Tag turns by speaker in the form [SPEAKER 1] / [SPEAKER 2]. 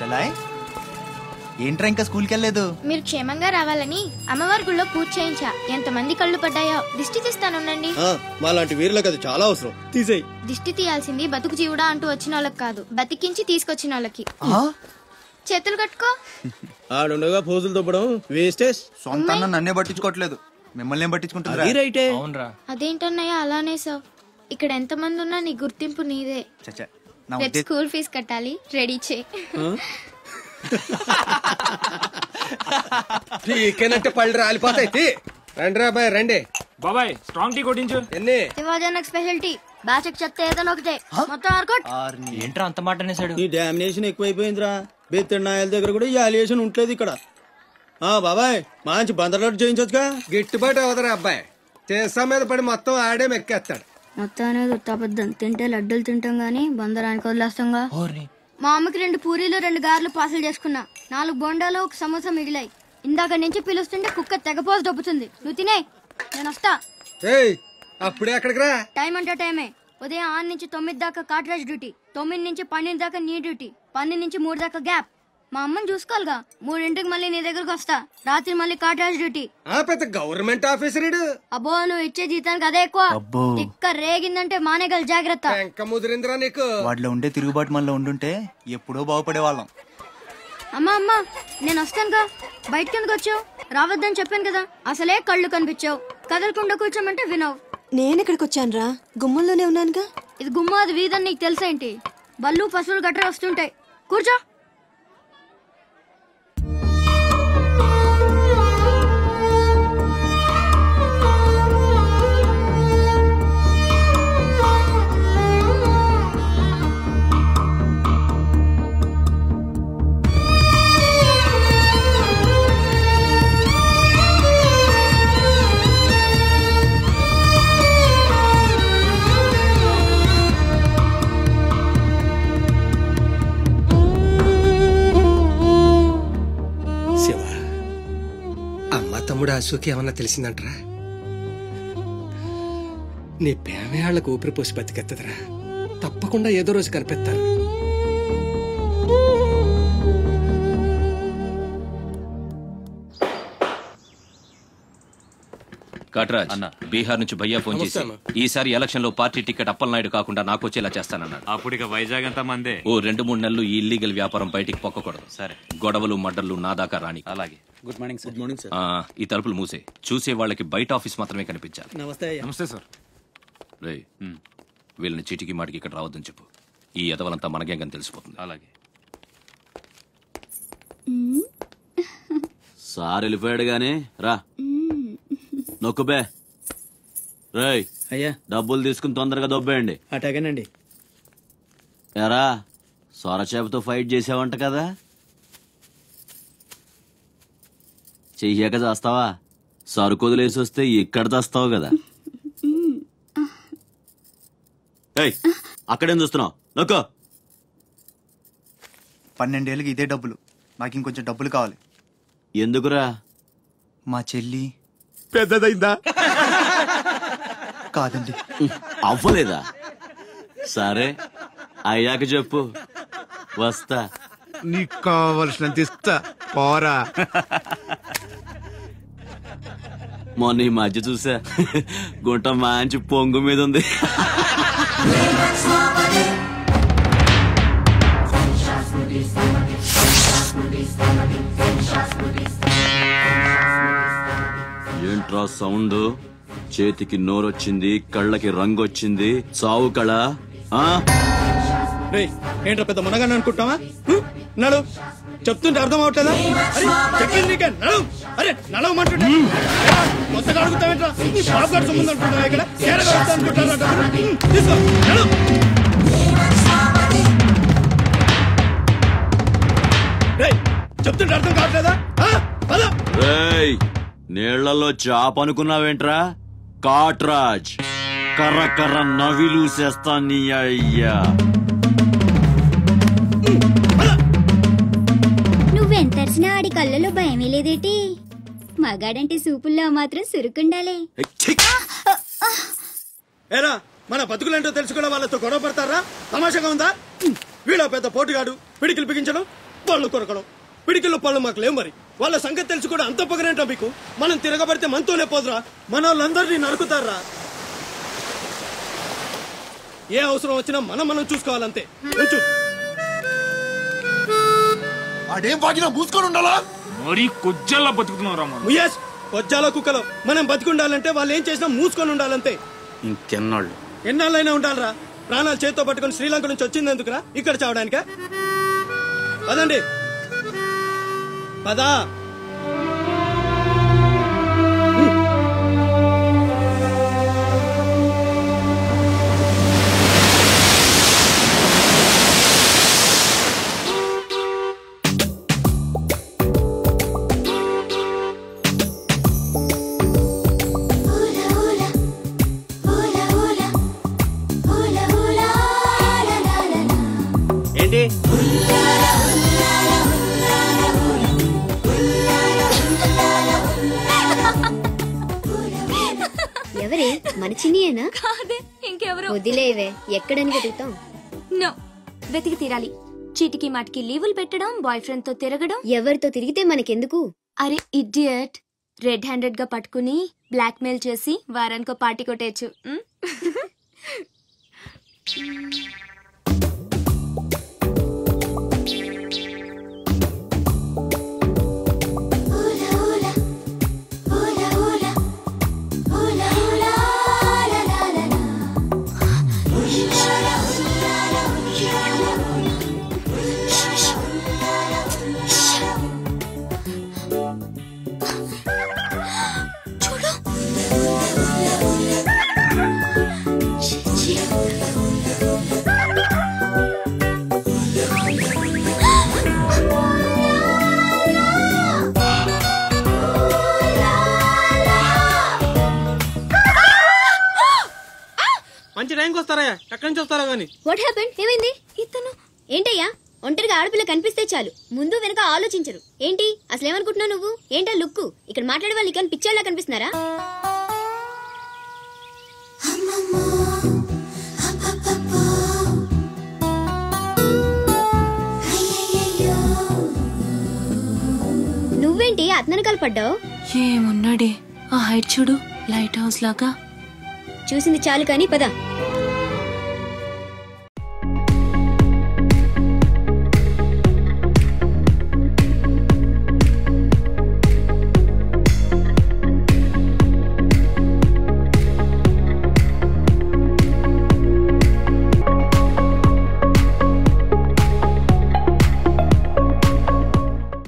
[SPEAKER 1] చలాయ్ ఏంట్రా ఇంకా స్కూల్కి వెళ్ళలేదు?
[SPEAKER 2] మీరు క్షేమంగా రావాలని అమ్మవారి గుళ్ళో పూజ చేయించా. ఎంతమంది కళ్ళు పడ్డాయో. దిష్టి తీస్తానుండండి.
[SPEAKER 3] మాలాంటి వీరులకు అది చాలా అవసరం. తీసేయ్.
[SPEAKER 2] దిష్టి తీయాల్సింది బతుకు జీవుడా అంటూ వచ్చిన వాళ్ళకి కాదు, బతికించి తీసుకొచ్చిన వాళ్ళకి. చేతులు కట్టుకో.
[SPEAKER 3] ఆడుండగా పోజులు దొబ్బడం వేస్టేజ్.
[SPEAKER 1] సొంత అన్న నన్నే పట్టించుకోవట్లేదు, మిమ్మల్ని ఏం పట్టించుకుంటారా?
[SPEAKER 2] అదేంటన్నయ్య అలానే సార్, ఇక్కడ ఎంత మంది ఉన్నా నీ గుర్తింపు నీదే. రేపు స్కూల్ ఫీజు కట్టాలి, రెడీ చేయి.
[SPEAKER 3] టీకేనంటే పళ్ళు రాలిపోతాయి. రండి రా బాయ్, రండి
[SPEAKER 4] బాబాయ్. స్ట్రాంగ్ టీ కొట్టించు.
[SPEAKER 3] ఎన్ని
[SPEAKER 2] శివాజనకు స్పెషల్ టీ, బ్యాచ్ చెప్తే ఏదైనా ఒకటే, మొత్తం ఆర్కోట్.
[SPEAKER 4] ఏంట్రా అంత మాట అనేసాడు?
[SPEAKER 3] ఈ డామినేషన్ ఎక్కువైపోయిందిరా. బెత్తనాయల దగ్గర కూడా ఈ అలియేషన్ ఉంటలేదు ఇక్కడ. బాబాయ్ మంచి బందర్లోడ్ చేయించొచ్చుగా. గిట్టుబాటు అవదరా అబ్బాయి. చేసా మీద పడి మొత్తం ఆడే మెక్కేస్తాడు.
[SPEAKER 2] మొత్తం అనేది ఉత్తాపద్దం. తింటే లడ్డూలు తింటాం గానీ బందరానికి వదిలేస్తాంగా. మా అమ్మకి 2 పూరీలు 2 గారెలు పార్సల్ చేసుకున్నా. 4 బోండాలు 1 సమోసా మిగిలాయి. ఇందాక నుంచి పిలుస్తుంటే కుక్క తెగపోసి దొబ్బుతుంది. నువ్వు తినే, నేను వస్తా.
[SPEAKER 3] అప్పుడే అక్కడికి రా.
[SPEAKER 2] టైం అంటే టైమే. ఉదయం 6 నుంచి 9 దాకా కాట్రాజ్ డ్యూటీ, 9 నుంచి 12 దాకా నీ డ్యూటీ, 12 నుంచి 3 దాకా గ్యాప్. మా అమ్మని చూసుకోవాలిగా. 3ంటికి మళ్ళీ నీ దగ్గరకు వస్తా. రాత్రి మళ్ళీ కాట్రాజ్ డ్యూటీ.
[SPEAKER 3] పెద్ద గవర్నమెంట్ ఆఫీసర్.
[SPEAKER 2] అబ్బో, నువ్వు ఇచ్చే జీతానికి అదే ఎక్కువ. తిక్క రేగిందంటే మానేగల జాగ్రత్త.
[SPEAKER 3] ముదిరిందిరా నీకు.
[SPEAKER 1] వాటిలో ఉండే తిరుగుబాటు మనలో ఉండుంటే ఎప్పుడో బాగుపడే వాళ్ళం.
[SPEAKER 2] అమ్మా నేను వస్తానుగా. బయటకి ఎందుకు వచ్చావు? రావద్దని చెప్పాను కదా. అసలే కళ్ళు కనిపించావు. కదలకుండా కూర్చోమంటే వినవు.
[SPEAKER 5] నేను ఎక్కడికి వచ్చాను రా? గుమ్మంలోనే ఉన్నానుగా.
[SPEAKER 2] ఇది గుమ్మ, అది వీధని నీకు తెలుసేంటి? బళ్ళు పశువులు గట్రా వస్తుంటాయి. కూర్చో.
[SPEAKER 3] అశోక్ ఏమన్నా తెలిసిందంటరా? నీ పేమేళ్లకు ఊపిరి పోసి బతికెత్తదరా. తప్పకుండా ఏదో రోజు కనిపెత్తారు.
[SPEAKER 6] కాట్రాజ్ అన్న, బీహార్ నుంచి భయ్యా ఫోన్ చేసి ఈసారి ఎలక్షన్ లో పార్టీ టికెట్ అప్పలనాయుడు కాకుండా నాకు వచ్చేలా చేస్తానన్నాడు.
[SPEAKER 4] అప్పుడు ఇక వైజాగ్ అంతా మందే.
[SPEAKER 6] ఓ 2-3 నెలలు ఈ ఇల్లీగల్ వ్యాపారం బయటికి పొక్కకూడదు. సరే, గొడవలు మడ్డర్లు నా దాకా రాని.
[SPEAKER 4] అలాగే.
[SPEAKER 3] Good morning sir. Good morning sir.
[SPEAKER 6] ఈ తలుపులు మూసే. చూసే వాళ్ళకి బయట ఆఫీస్ మాత్రమే కనిపించాలి.
[SPEAKER 3] నమస్తే.
[SPEAKER 4] నమస్తే సార్.
[SPEAKER 6] రే, వీళ్ళని చీటికి మాటికి ఇక్కడ రావద్దని చెప్పు. ఈ ఎదవలంతా మనకేం తెలిసిపోతుంది.
[SPEAKER 4] అలాగే
[SPEAKER 7] సార్ వెళ్ళిపోయాడు గాని రా నొక్కుబే. రేయ్
[SPEAKER 3] అయ్యా,
[SPEAKER 7] డబ్బులు తీసుకుని తొందరగా దొబ్బేయండి.
[SPEAKER 3] అటాగేనండి.
[SPEAKER 7] ఎరా సొరచేపతో ఫైట్ చేసావంట కదా, చెయ్యాక చేస్తావా? సరుకుదులేసి వస్తే ఇక్కడ తెస్తావు కదా. ఏయ్, అక్కడేం చూస్తున్నావు? నొక్కో.
[SPEAKER 1] 12 ఏళ్ళకి ఇదే డబ్బులు. నాకు ఇంకొంచెం డబ్బులు కావాలి.
[SPEAKER 7] ఎందుకురా?
[SPEAKER 1] మా చెల్లి
[SPEAKER 3] పెద్దదైందా?
[SPEAKER 1] కాదండి.
[SPEAKER 7] అవ్వలేదా? సరే, అయ్యాక చెప్పు, వస్తా.
[SPEAKER 8] నీకు కావలసినంత ఇస్తా, పోరా.
[SPEAKER 7] మొన్న ఈ మధ్య చూసా, గుంట మంచి పొంగు మీద ఉంది. ఏంట్రా సౌండ్? చేతికి నోరొచ్చింది, కళ్ళకి రంగొచ్చింది, చావు కళ.
[SPEAKER 3] ఏంట్రా పెద్ద మునగాన్ని అనుకుంటావా? నడు, చెప్తుంటే అర్థం అవట్లేదా? అరే నడవమంటుంటే కొత్తగా అడుగుతావేంట్రా? నీ బాబు గారు సంబంధం అనుకుంటావా? ఇక్కడ తీసుకో, నడు. చెప్తుంటే అర్థం కావట్లేదా?
[SPEAKER 7] నీళ్లలో చాప అనుకున్నావేంట్రా? కాట్రాజ్ కర్ర కర్ర నవిలూసేస్తా నీ అయ్యా.
[SPEAKER 9] నువ్వెంతర్చినా ఆడి కళ్ళలో భయమే లేదేటి? మగాడంటే సూపుల్లో మాత్రం సురుకుండాలే.
[SPEAKER 3] ఏరా, మన బతుకులేంటో తెలుసుకోవడం వాళ్ళతో గొడవ పడతారా? తమాషాగా ఉందా? వీళ్ళ పెద్ద పోటుగాడు పిడికిలు బిగించడం. పళ్ళు కొరకడం పిడికిల్లో పళ్ళు మాకు లేవు. మరి వాళ్ళ సంగతి తెలిసి కూడా అంత పొగరేంటా మీకు? మనం తిరగబడితే మనతోనే పోదురా, మన వాళ్ళందరినీ నరుకుతారా? ఏ అవసరం వచ్చినా మనం చూసుకోవాలంతే. ఉంచు.
[SPEAKER 8] అదేం వాగినా మూసుకొని ఉండాలా?
[SPEAKER 4] మరి కొజ్జల్లా బతుకుతున్నారా
[SPEAKER 3] ముయేష్, కొజ్జాల కుక్కలో మనం బతికుండాలంటే వాళ్ళు ఏం చేసినా మూసుకొని ఉండాలంతే.
[SPEAKER 7] ఇంకెన్నాళ్ళు
[SPEAKER 3] ఎన్నాళ్ళైనా ఉండాలరా? ప్రాణాలు చేతితో పట్టుకుని శ్రీలంక నుంచి వచ్చింది ఎందుకురా? ఇక్కడ చావడానికా? పదండి పదా. ఏంటి
[SPEAKER 9] ఎవరే మన చిన్నియేనా?
[SPEAKER 2] కాదే, ఇంకెవరు?
[SPEAKER 9] వదిలేవే, ఎక్కడని వెతుకుతాం?
[SPEAKER 2] నో, వెతికి తీరాలి. చీటికి మాటికి లీవులు పెట్టడం, బాయ్ ఫ్రెండ్ తో తిరగడం.
[SPEAKER 9] ఎవరితో తిరిగితే మనకెందుకు?
[SPEAKER 2] అరే ఇడియట్, రెడ్ హ్యాండెడ్ గా పట్టుకుని బ్లాక్ మెయిల్ చేసి వారానికో పార్టీ కొట్టేయచ్చు.
[SPEAKER 3] మంచి టైంకి వస్తారా? ఎక్కడి నుంచి వస్తారా గానీ?
[SPEAKER 9] What happened? ఏమైంది? ఇతను ఏంటయ్యా? ఒంటరిగా ఆడపిల్ల కనిపిస్తే చాలు ముందు వెనక ఆలోచించరు. ఏంటి అసలు ఏమనుకుంటున్నావు నువ్వు? ఏంటా లుక్కు? ఇక్కడ మాట్లాడే వాళ్ళు ఇక్కడ పిక్చర్లా కనిపిస్తున్నారా? నువ్వేంటి అతనకాలు పడ్డావు?
[SPEAKER 2] ఏమున్నాడే ఆ హైట్ చూడు, లైట్ హౌస్ లాగా.
[SPEAKER 9] చూసింది చాలు కానీ పద.